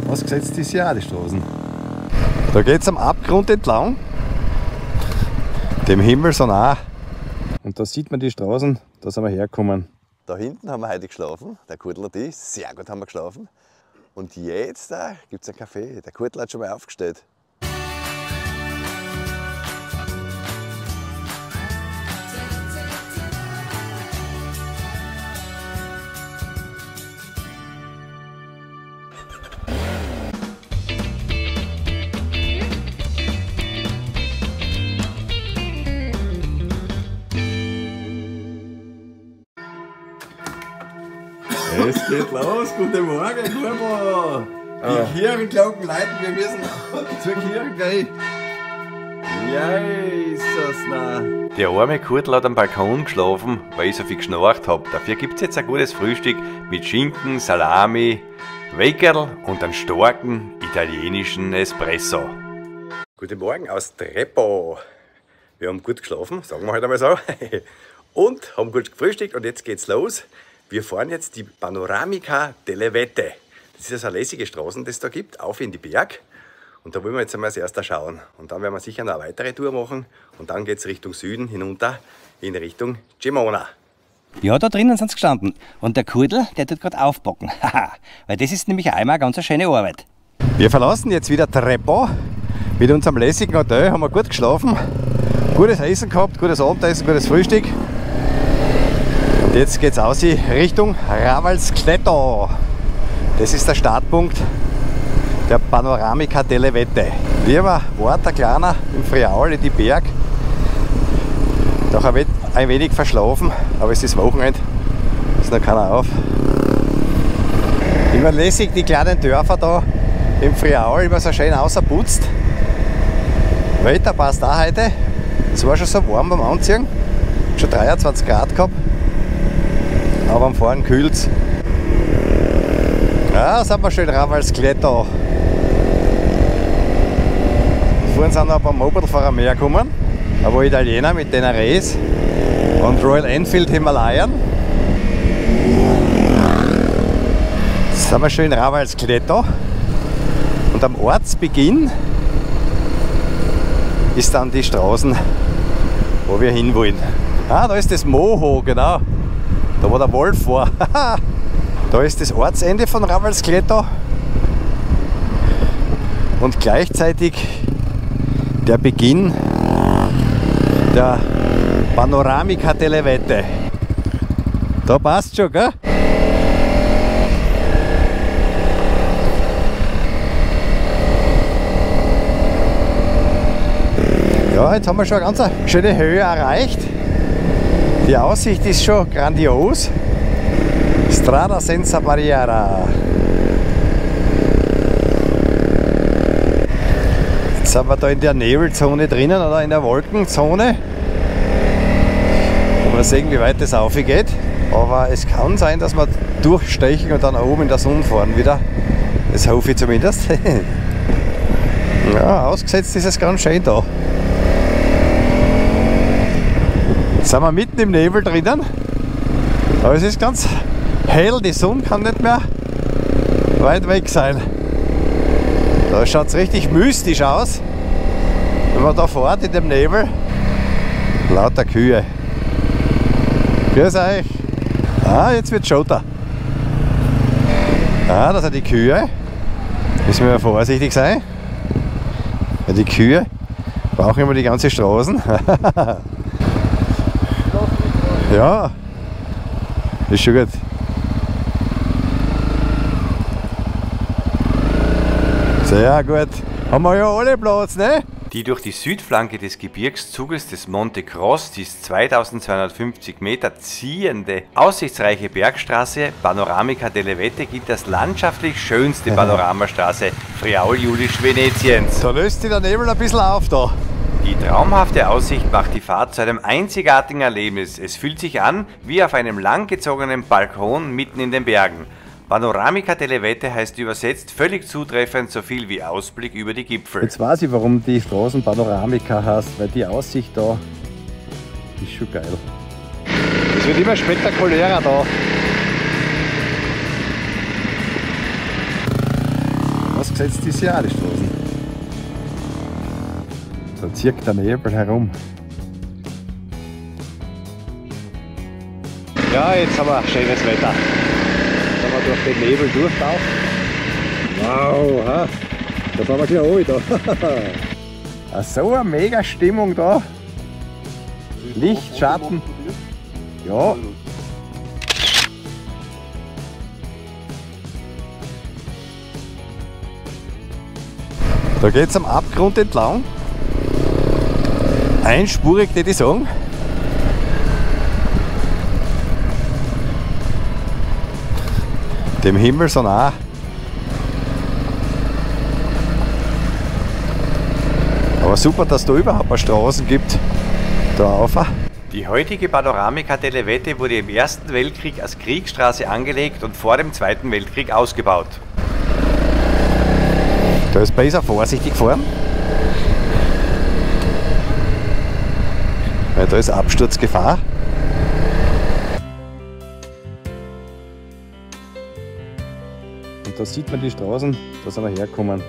Ausgesetzt ist ja auch die Straßen. Da geht es am Abgrund entlang, dem Himmel so nah. Und da sieht man die Straßen, da sind wir hergekommen. Da hinten haben wir heute geschlafen, der Kurtl und ich, sehr gut haben wir geschlafen. Und jetzt gibt es einen Café, der Kurtl hat schon mal aufgestellt. Es geht los, guten Morgen, Kurbo! Die Kirchenglocken läuten, wir müssen zur Kirche gleich. Jesus, nein. Der arme Kurtl hat am Balkon geschlafen, weil ich so viel geschnarcht habe. Dafür gibt es jetzt ein gutes Frühstück mit Schinken, Salami, Weckerl und einen starken italienischen Espresso. Guten Morgen aus Treppow. Wir haben gut geschlafen, sagen wir halt einmal so. Und haben gut gefrühstückt und jetzt geht's los. Wir fahren jetzt die Panoramica delle Vette. Das ist eine lässige Straße, die es da gibt, auf in die Berg. Und da wollen wir jetzt einmal als erster schauen. Und dann werden wir sicher noch eine weitere Tour machen. Und dann geht es Richtung Süden hinunter, in Richtung Gemona. Ja, da drinnen sind sie gestanden. Und der Kurtl, der tut gerade aufpacken. Weil das ist nämlich einmal eine ganz schöne Arbeit. Wir verlassen jetzt wieder Treppow. Mit unserem lässigen Hotel haben wir gut geschlafen. Gutes Essen gehabt, gutes Abendessen, gutes Frühstück. Und jetzt geht es aus Richtung Ravalskletto. Das ist der Startpunkt der Panoramica delle Vette. Wir waren ein kleiner im Friaul in die Berg. Doch ein wenig verschlafen, aber es ist Wochenende, ist noch keiner auf. Immer lässig die kleinen Dörfer da im Friaul, immer so schön außerputzt. Wetter passt auch heute. Es war schon so warm beim Anziehen, schon 23 Grad gehabt. Aber am Fahren kühlt es. Ja, da sind wir schön Ravalskletto. Vorhin sind noch ein paar Mopedfahrer mehr gekommen. Ein paar Italiener mit den Rehs und Royal Enfield Himalayan. Jetzt sind wir schön Ravalskletto. Und am Ortsbeginn ist dann die Straßen, wo wir hinwollen. Ah, da ist das Moho, genau. Da wo der Wolf war. Da ist das Ortsende von Ravalskletto und gleichzeitig der Beginn der Panoramica delle Vette. Da passt schon, gell? Ja, jetzt haben wir schon eine ganz schöne Höhe erreicht. Die Aussicht ist schon grandios. Strada senza barriera. Jetzt sind wir da in der Nebelzone drinnen oder in der Wolkenzone. Mal sehen, wie weit das aufgeht. Aber es kann sein, dass wir durchstechen und dann oben in der Sonne fahren wieder. Das hoffe ich zumindest. Ja, ausgesetzt ist es ganz schön da. Jetzt sind wir mitten im Nebel drinnen. Aber es ist ganz hell, die Sonne kann nicht mehr weit weg sein. Da schaut es richtig mystisch aus, wenn man da fährt in dem Nebel. Lauter Kühe. Grüß euch. Ah, jetzt wird Schotter. Ah, das sind die Kühe. Müssen wir vorsichtig sein. Weil die Kühe brauchen immer die ganze Straßen. Ja, ist schon gut. Sehr gut. Haben wir ja alle Platz, ne? Die durch die Südflanke des Gebirgszuges des Monte Crostis 2250 Meter ziehende, aussichtsreiche Bergstraße Panoramica delle Vette gilt als landschaftlich schönste Panoramastraße Friaul-Julisch-Venetiens. Da löst sich der Nebel ein bisschen auf da. Die traumhafte Aussicht macht die Fahrt zu einem einzigartigen Erlebnis. Es fühlt sich an wie auf einem langgezogenen Balkon mitten in den Bergen. Panoramica delle Vette heißt übersetzt völlig zutreffend so viel wie Ausblick über die Gipfel. Jetzt weiß ich, warum die Straßen Panoramica heißt, weil die Aussicht da ist schon geil. Es wird immer spektakulärer da. Was ausgesetzt ist ja auch die Straßen. Da zirkt der Nebel herum. Ja, jetzt haben wir schönes Wetter. Jetzt haben wir durch den Nebel durchtaucht. Wow, ha. Da fahren wir gleich da. So eine mega Stimmung da. Licht, Schatten. Ja. Da geht es am Abgrund entlang. Einspurig, würde ich sagen. Dem Himmel so nah. Aber super, dass es da überhaupt eine Straßen gibt. Da rauf. Die heutige Panoramica delle Vette wurde im Ersten Weltkrieg als Kriegsstraße angelegt und vor dem Zweiten Weltkrieg ausgebaut. Da ist besser vorsichtig fahren. Weil da ist Absturzgefahr. Und da sieht man die Straßen, da sind wir hergekommen.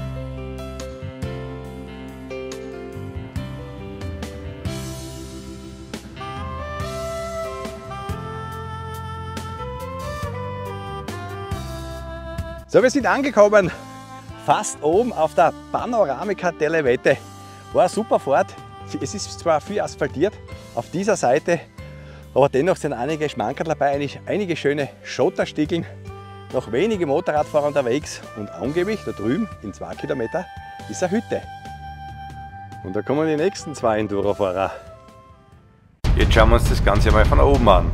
So, wir sind angekommen, fast oben auf der Panoramica delle Vette. War eine super Fahrt. Es ist zwar viel asphaltiert auf dieser Seite, aber dennoch sind einige Schmankerl dabei, einige schöne Schotterstiegeln, noch wenige Motorradfahrer unterwegs und angeblich da drüben in 2 Kilometer ist eine Hütte. Und da kommen die nächsten 2 Enduro-Fahrer. Jetzt schauen wir uns das Ganze mal von oben an.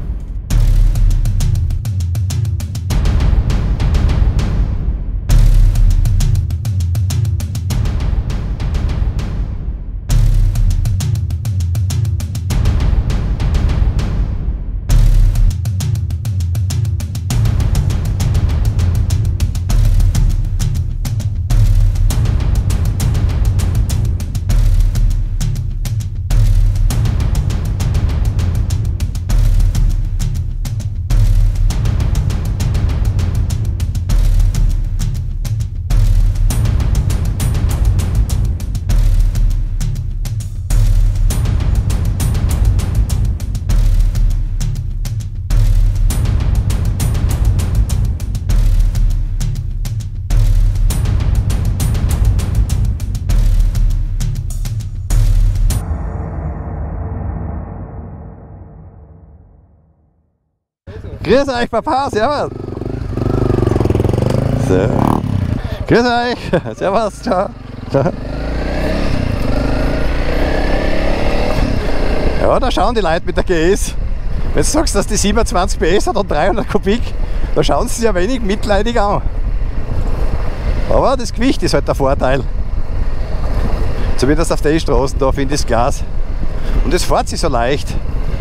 Grüß euch, Papa, servus! So. Grüß euch, servus, ciao! Ja, da schauen die Leute mit der GS. Wenn du sagst, dass die 27 PS hat und 300 Kubik, da schauen sie sich ja wenig mitleidig an. Aber das Gewicht ist halt der Vorteil. Zumindest auf den Straßen da finde ich das Glas. Und es fährt sich so leicht.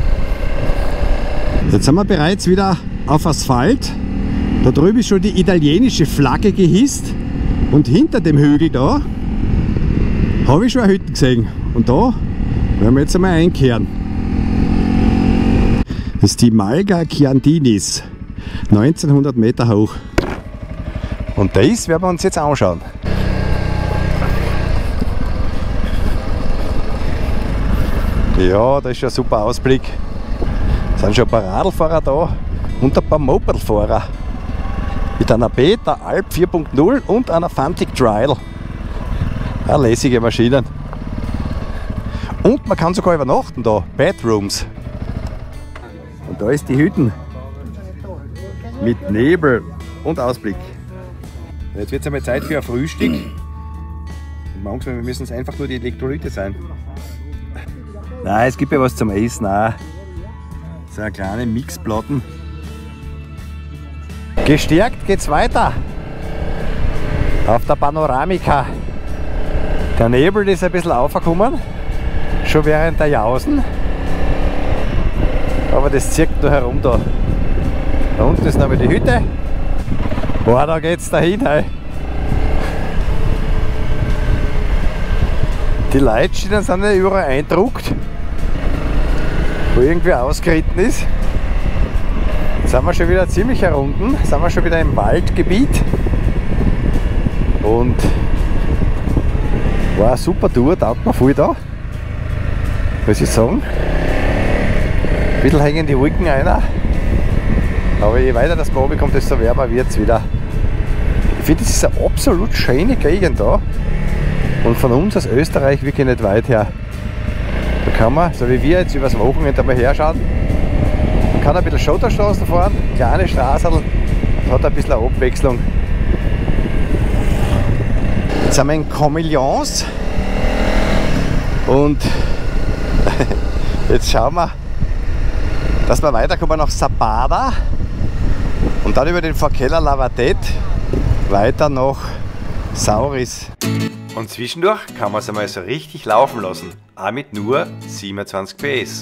Jetzt sind wir bereits wieder auf Asphalt. Da drüben ist schon die italienische Flagge gehisst. Und hinter dem Hügel da habe ich schon eine Hütte gesehen. Und da werden wir jetzt einmal einkehren. Das ist die Malga Chiantinis. 1900 Meter hoch. Und das werden wir uns jetzt anschauen. Ja, das ist schon ein super Ausblick. Es sind schon ein paar Radlfahrer da und ein paar Mopedfahrer. Mit einer Beta Alp 4.0 und einer Fantic Trial. Eine lässige Maschinen. Und man kann sogar übernachten da, Bedrooms. Und da ist die Hütten. Mit Nebel und Ausblick. Jetzt wird es einmal Zeit für ein Frühstück. Manchmal müssen es einfach nur die Elektrolyte sein. Nein, es gibt ja was zum Essen auch. So eine kleine Mixplatten. Gestärkt geht's weiter. Auf der Panoramica. Der Nebel ist ein bisschen aufgekommen. Schon während der Jausen. Aber das zirkt nur herum da. Da unten ist noch mal die Hütte. Boah, da geht's dahin. Hey. Die Leitstellen sind ja überall eindruckt, wo irgendwie ausgeritten ist. Jetzt sind wir schon wieder ziemlich herunten, sind wir schon wieder im Waldgebiet. Und war eine super Tour, taugt mir voll da. Muss ich sagen. Ein bisschen hängen die Wolken einer. Aber je weiter das Probe kommt, desto wärmer wird es wieder. Ich finde, das ist eine absolut schöne Gegend da. Und von uns aus Österreich wirklich nicht weit her. Da kann man, so wie wir jetzt übers Wochenende mal herschauen, man kann ein bisschen Schotterstraßen fahren, kleine Straßen, hat ein bisschen eine Abwechslung. Jetzt sind wir in Comilhões und jetzt schauen wir, dass wir weiterkommen nach Sappada und dann über den Forqueira Lavadet weiter nach Sauris. Und zwischendurch kann man es einmal so richtig laufen lassen, auch mit nur 27 PS.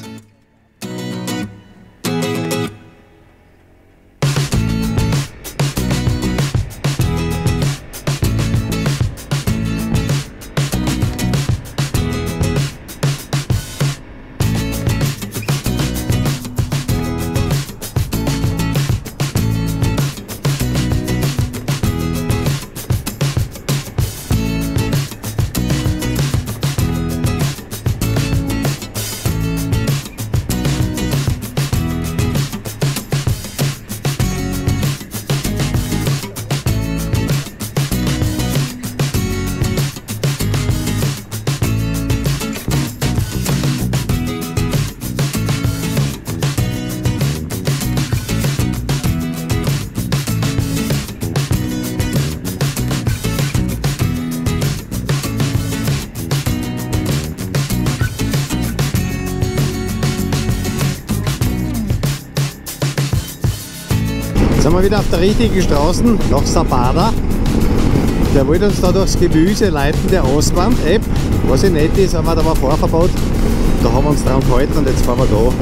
Jetzt sind wir wieder auf der richtigen Straße nach Sappada. Der wollte uns da durchs Gemüse leiten, der Auswand-App, was ja nett ist, aber da war Fahrverbot. Da haben wir uns dran gehalten und jetzt fahren wir da.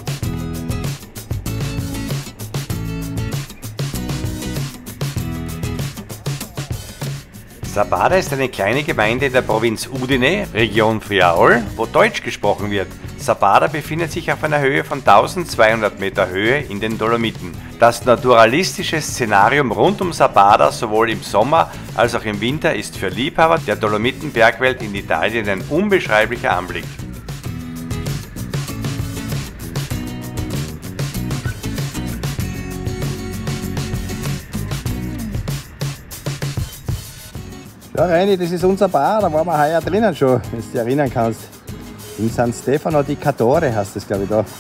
Sappada ist eine kleine Gemeinde in der Provinz Udine, Region Friaul, wo Deutsch gesprochen wird. Sappada befindet sich auf einer Höhe von 1200 Meter Höhe in den Dolomiten. Das naturalistische Szenarium rund um Sappada sowohl im Sommer als auch im Winter ist für Liebhaber der Dolomitenbergwelt in Italien ein unbeschreiblicher Anblick. Ja, Reini, das ist unser Bar, da waren wir heuer drinnen schon, wenn du dich erinnern kannst. In San Stefano di Cadore heißt das, glaube ich, da.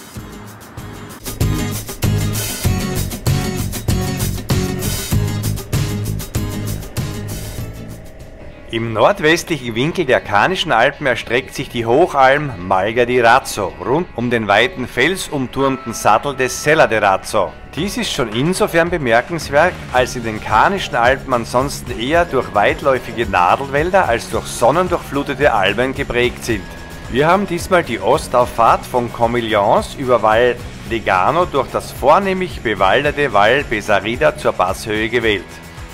Im nordwestlichen Winkel der Canischen Alpen erstreckt sich die Hochalm Malga di Razzo rund um den weiten felsumturmten Sattel des Sella di Razzo. Dies ist schon insofern bemerkenswert, als in den Canischen Alpen ansonsten eher durch weitläufige Nadelwälder als durch sonnendurchflutete Almen geprägt sind. Wir haben diesmal die Ostauffahrt von Comilhões über Val Legano durch das vornehmlich bewaldete Val Pesarida zur Passhöhe gewählt.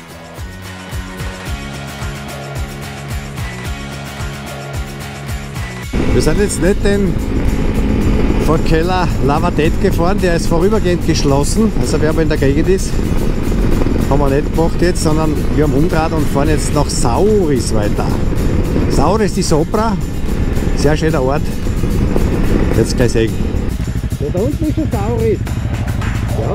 Wir sind jetzt nicht den Forqueira Lavadet gefahren, der ist vorübergehend geschlossen, also wer aber in der Gegend ist, haben wir nicht gemacht jetzt, sondern wir haben umgedreht und fahren jetzt nach Sauris weiter. Sauris di Sopra, sehr schöner Ort, jetzt gleich sehen. Ja, da unten ist schon Sauris. Ja.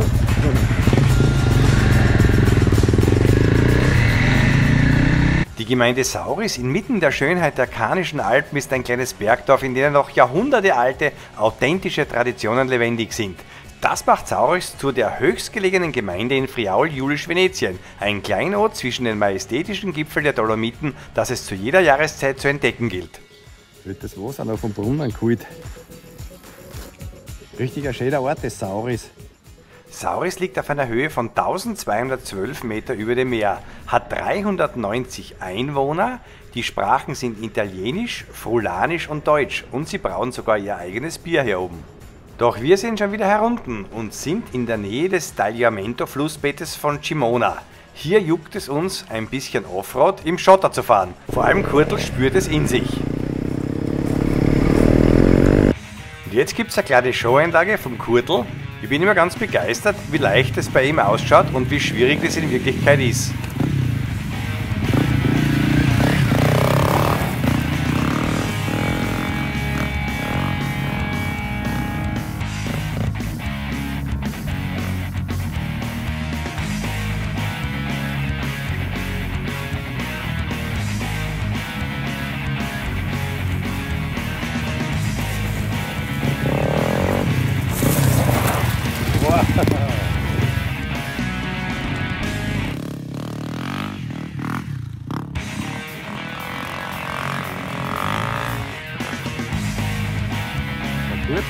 Die Gemeinde Sauris inmitten der Schönheit der Canischen Alpen ist ein kleines Bergdorf, in dem noch jahrhundertealte, authentische Traditionen lebendig sind. Das macht Sauris zu der höchstgelegenen Gemeinde in Friaul-Julisch-Venetien, ein Kleinod zwischen den majestätischen Gipfeln der Dolomiten, das es zu jeder Jahreszeit zu entdecken gilt. Wird das Wasser noch vom Brunnen geholt. Richtiger schöner Ort, das Sauris. Sauris liegt auf einer Höhe von 1212 Meter über dem Meer, hat 390 Einwohner, die Sprachen sind Italienisch, Frulanisch und Deutsch und sie brauen sogar ihr eigenes Bier hier oben. Doch wir sind schon wieder herunten und sind in der Nähe des Tagliamento-Flussbettes von Cimona. Hier juckt es uns, ein bisschen Offroad im Schotter zu fahren. Vor allem Kurtl spürt es in sich. Und jetzt gibt es eine kleine Showeinlage vom Kurtl. Ich bin immer ganz begeistert, wie leicht es bei ihm ausschaut und wie schwierig das in Wirklichkeit ist.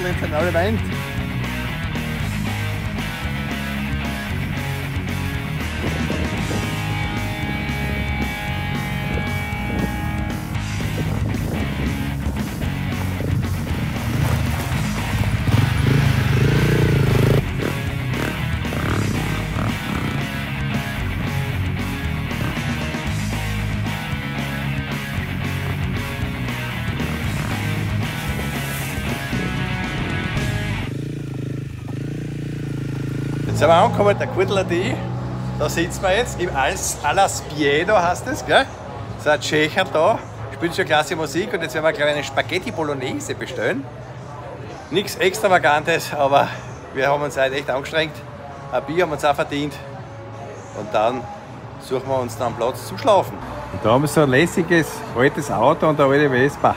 Kurtel jetzt sind alle weint. Jetzt sind wir angekommen, der Kurtel die. Da sitzen wir jetzt im Alaspiedo heißt es, gell? Es sind Tschechen da, spielen schon klasse Musik und jetzt werden wir, glaube ich, eine Spaghetti Bolognese bestellen. Nichts Extravagantes, aber wir haben uns heute echt angestrengt. Ein Bier haben wir uns auch verdient. Und dann suchen wir uns dann einen Platz zum Schlafen. Und da haben wir so ein lässiges altes Auto und eine alte Vespa.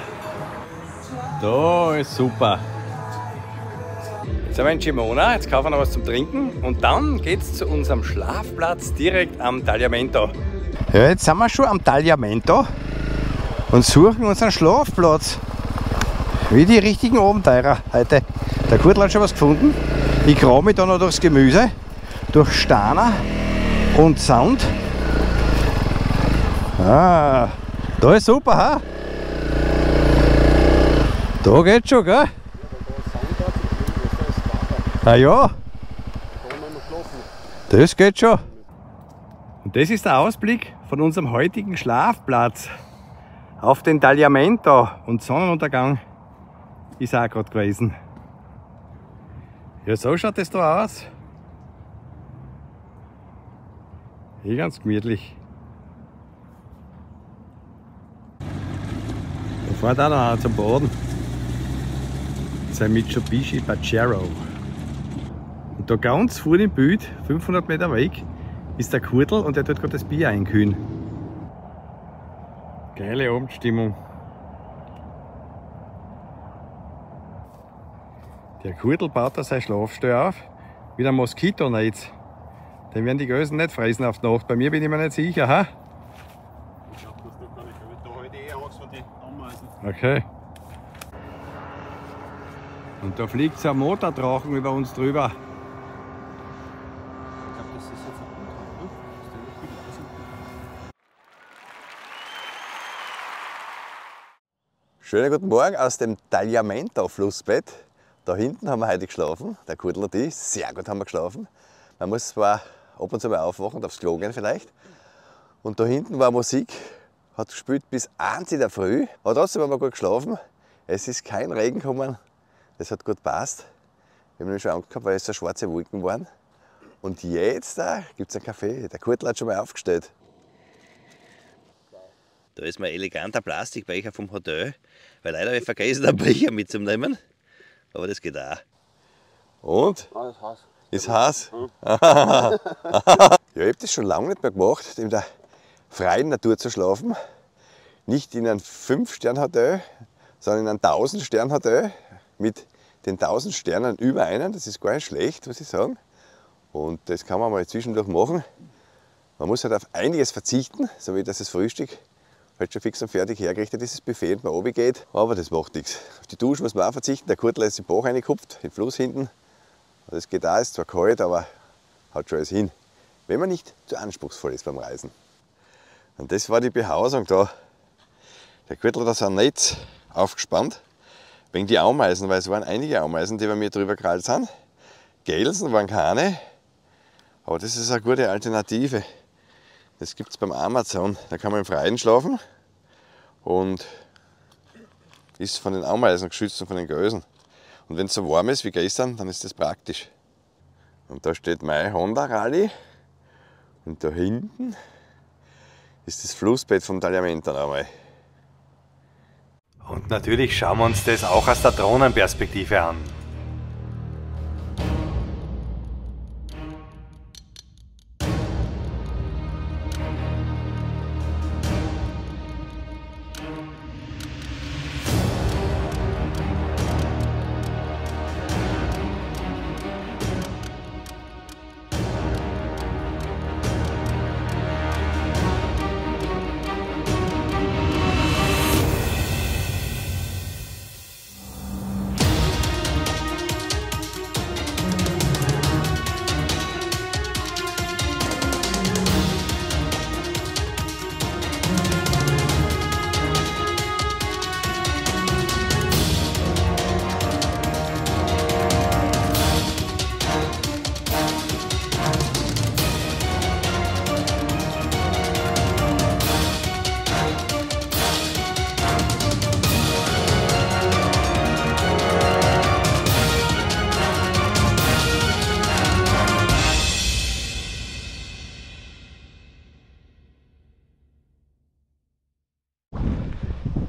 Da ist super. Jetzt sind wir in Gimona, jetzt kaufen wir noch was zum Trinken und dann geht es zu unserem Schlafplatz direkt am Tagliamento. Ja, jetzt sind wir schon am Tagliamento und suchen unseren Schlafplatz. Wie die richtigen Abenteurer heute. Der Kurtel hat schon was gefunden. Ich grabe mich da noch durchs Gemüse, durch Steine und Sand. Ah, da ist super, ha? Da geht's schon, gell? Ah ja, das geht schon. Und das ist der Ausblick von unserem heutigen Schlafplatz auf den Tagliamento. Und Sonnenuntergang ist auch gerade gewesen. Ja, so schaut es da aus. Hier ganz gemütlich. Da fährt auch noch einer zum Boden. Sein Mitsubishi Pajero. Und da ganz vor dem Bild, 500 Meter weg, ist der Kurtel und der tut gerade das Bier einkühlen. Geile Abendstimmung. Der Kurtel baut da sein Schlafstall auf mit einem Moskitonetz. Den werden die Gösen nicht fressen auf die Nacht. Bei mir bin ich mir nicht sicher. Ha? Ich glaube, das tut gar nicht. Ich da heute eh Angst vor den Ameisen. Okay. Und da fliegt so ein Motordrachen über uns drüber. Ich glaube, das ist jetzt ein Unkraut, ne? Ist der nicht viel lassen? Schönen guten Morgen aus dem Tagliamento-Flussbett. Da hinten haben wir heute geschlafen, der Kurtel und ich. Sehr gut haben wir geschlafen. Man muss zwar ab und zu mal aufwachen und aufs Klo gehen vielleicht. Und da hinten war Musik, hat gespielt bis 1 in der Früh. Aber trotzdem haben wir gut geschlafen. Es ist kein Regen gekommen. Das hat gut gepasst. Wir haben nämlich schon Angst gehabt, weil es so schwarze Wolken waren. Und jetzt gibt es einen Kaffee. Der Kurtel hat schon mal aufgestellt. Da ist mein eleganter Plastikbecher vom Hotel. Weil leider habe ich vergessen, einen Becher mitzunehmen. Aber das geht auch. Und? Ah, das ist heiß. Ist heiß? Ja, ich habe das schon lange nicht mehr gemacht, in der freien Natur zu schlafen. Nicht in einem 5-Stern-Hotel, sondern in einem 1000-Stern-Hotel mit den 1000 Sternen über einen. Das ist gar nicht schlecht, muss ich sagen. Und das kann man mal zwischendurch machen. Man muss halt auf einiges verzichten, so wie das Frühstück halt schon fix und fertig hergerichtet ist, das Buffet, und man runtergeht. Aber das macht nichts. Auf die Dusche muss man auch verzichten. Der Kurtel ist im Bach reingekupft, in den Fluss hinten. Das geht auch, ist zwar kalt, aber haut schon alles hin. Wenn man nicht zu anspruchsvoll ist beim Reisen. Und das war die Behausung da. Der Kurtel hat da so ein Netz aufgespannt. Wegen die Ameisen, weil es waren einige Ameisen, die bei mir drüber gekrallt sind. Gelsen waren keine. Aber das ist eine gute Alternative. Das gibt es beim Amazon. Da kann man im Freien schlafen und ist von den Ameisen geschützt und von den Gösen. Und wenn es so warm ist wie gestern, dann ist das praktisch. Und da steht mein Honda Rally und da hinten ist das Flussbett vom Tagliamento einmal. Und natürlich schauen wir uns das auch aus der Drohnenperspektive an.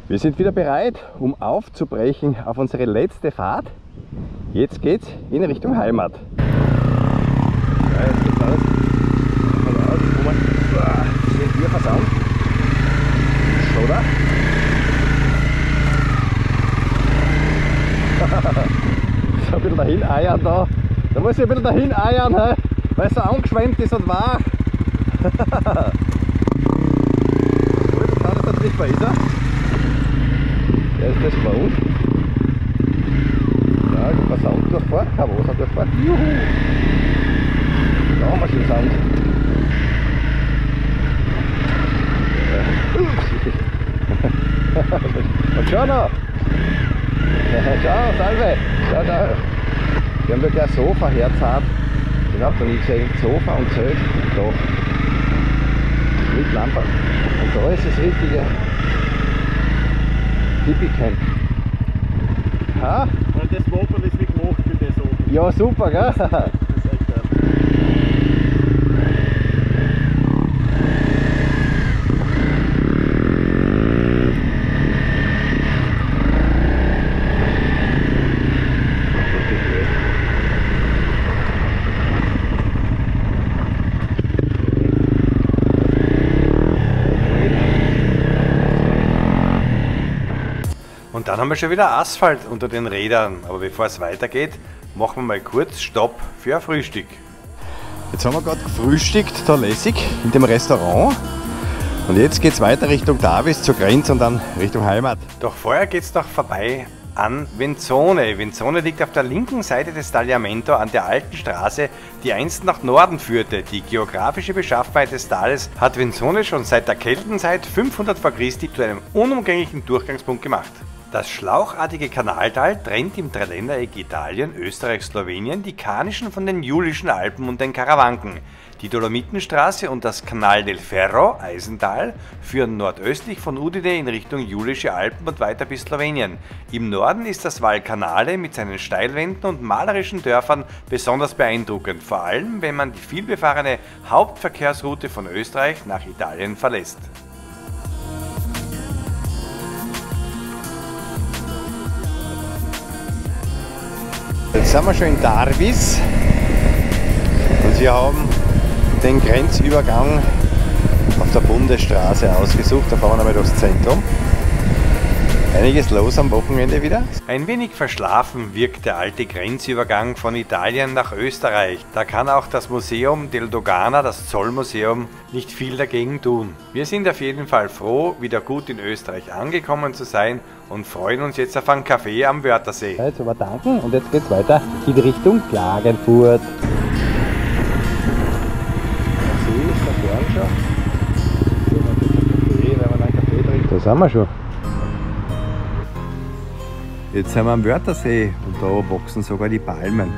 Wir sind wieder bereit, um aufzubrechen auf unsere letzte Fahrt. Jetzt geht's in Richtung Heimat. Ja, jetzt geht's raus. Sind wir versaut? Oder? So ein bisschen dahin eiern da. Da muss ich ein bisschen dahin eiern, he? Weil es so angeschwemmt ist und war. Gut, kann das natürlich bei Isa. Der ist das gewohnt. Ja, ich habe Sound durchfahren, kein Wasser durchfahren. Juhu! Da haben wir schon Sound. Und schau noch! Schau, Salve! Schau da! Wir haben da gleich ein Sofa herzart. Ich habe da nie gesehen. Sofa und Zelt. Da. Mit Lampe. Und da ist das richtige Hippie-Camp. Ha? Das Wappen ist wie gemacht für das oben. Ja, super, gell? Das ist echt geil. Und dann haben wir schon wieder Asphalt unter den Rädern. Aber bevor es weitergeht, machen wir mal kurz Stopp für ein Frühstück. Jetzt haben wir gerade gefrühstückt, da lässig, in dem Restaurant. Und jetzt geht es weiter Richtung Davis zur Grenze und dann Richtung Heimat. Doch vorher geht es noch vorbei an Venzone. Venzone liegt auf der linken Seite des Tagliamento an der alten Straße, die einst nach Norden führte. Die geografische Beschaffenheit des Tales hat Venzone schon seit der Keltenzeit 500 v. Chr. Zu einem unumgänglichen Durchgangspunkt gemacht. Das schlauchartige Kanaltal trennt im Dreiländereck Italien, Österreich, Slowenien die Karnischen von den Julischen Alpen und den Karawanken. Die Dolomitenstraße und das Canal del Ferro, Eisental, führen nordöstlich von Udine in Richtung Julische Alpen und weiter bis Slowenien. Im Norden ist das Val Canale mit seinen Steilwänden und malerischen Dörfern besonders beeindruckend, vor allem wenn man die vielbefahrene Hauptverkehrsroute von Österreich nach Italien verlässt. Jetzt sind wir schon in Davis und wir haben den Grenzübergang auf der Bundesstraße ausgesucht. Da fahren wir einmal durchs Zentrum. Einiges los am Wochenende wieder. Ein wenig verschlafen wirkt der alte Grenzübergang von Italien nach Österreich. Da kann auch das Museum del Dogana, das Zollmuseum, nicht viel dagegen tun. Wir sind auf jeden Fall froh, wieder gut in Österreich angekommen zu sein und freuen uns jetzt auf einen Kaffee am Wörthersee. Jetzt aber danken und jetzt geht's weiter in Richtung Klagenfurt. Der See ist da vorne schon. Wenn man einen Kaffee trinkt. Da sind wir schon. Jetzt sind wir am Wörthersee und da wachsen sogar die Palmen.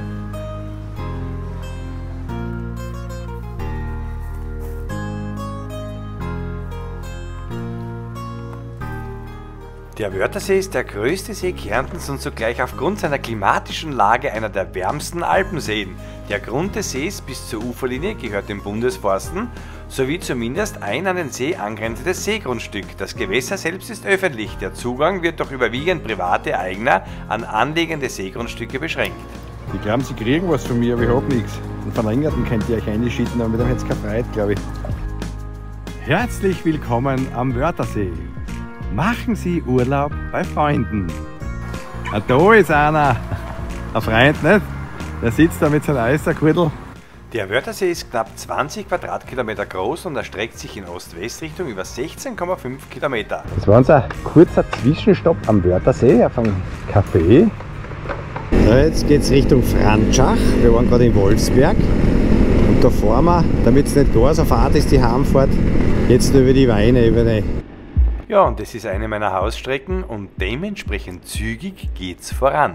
Der Wörthersee ist der größte See Kärntens und zugleich aufgrund seiner klimatischen Lage einer der wärmsten Alpenseen. Der Grund des Sees bis zur Uferlinie gehört den Bundesforsten sowie zumindest ein an den See angrenzendes Seegrundstück. Das Gewässer selbst ist öffentlich, der Zugang wird durch überwiegend private Eigner an anliegende Seegrundstücke beschränkt. Die glauben, sie kriegen was von mir, aber ich hab nichts. Den verlängerten könnt ihr euch einschütten, aber mit dem hätte es keine Freude, glaube ich. Herzlich willkommen am Wörthersee. Machen Sie Urlaub bei Freunden. Ah, da ist einer, ein Freund, nicht? Der sitzt da mit seinem Eiserkurdel. Der Wörthersee ist knapp 20 Quadratkilometer groß und erstreckt sich in Ost-West-Richtung über 16,5 Kilometer. Das war unser kurzer Zwischenstopp am Wörthersee auf einem Café. So, jetzt geht es Richtung Franschach. Wir waren gerade in Wolfsberg. Und da fahren wir, damit es nicht gar so fad ist, die Heimfahrt, jetzt über die Weine, über die. Ja, und das ist eine meiner Hausstrecken und dementsprechend zügig geht's voran.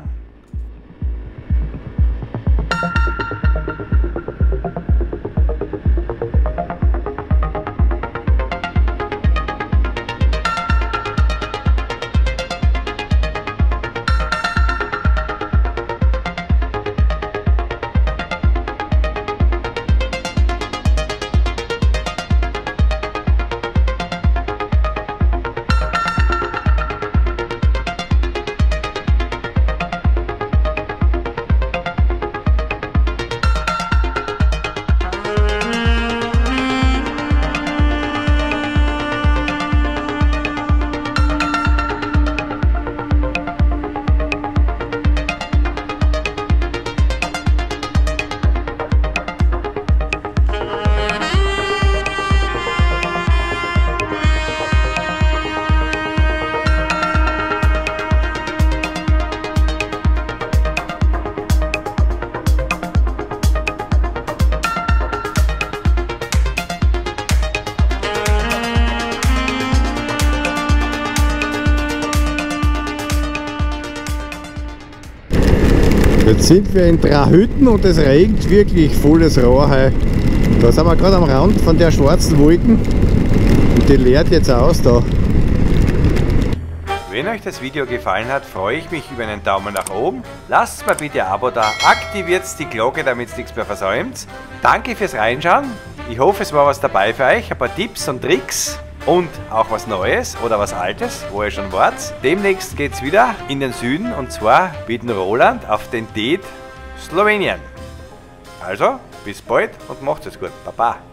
Jetzt sind wir in Trahütten und es regnet wirklich volles Rohr heu. Da sind wir gerade am Rand von der schwarzen Wolken und die leert jetzt aus da. Wenn euch das Video gefallen hat, freue ich mich über einen Daumen nach oben. Lasst mir bitte ein Abo da, aktiviert die Glocke, damit ihr nichts mehr versäumt. Danke fürs Reinschauen. Ich hoffe, es war was dabei für euch. Ein paar Tipps und Tricks und auch was Neues oder was Altes, wo ihr schon wart. Demnächst geht es wieder in den Süden und zwar mit dem Roland auf den Date Slowenien. Also, bis bald und macht's es gut. Baba.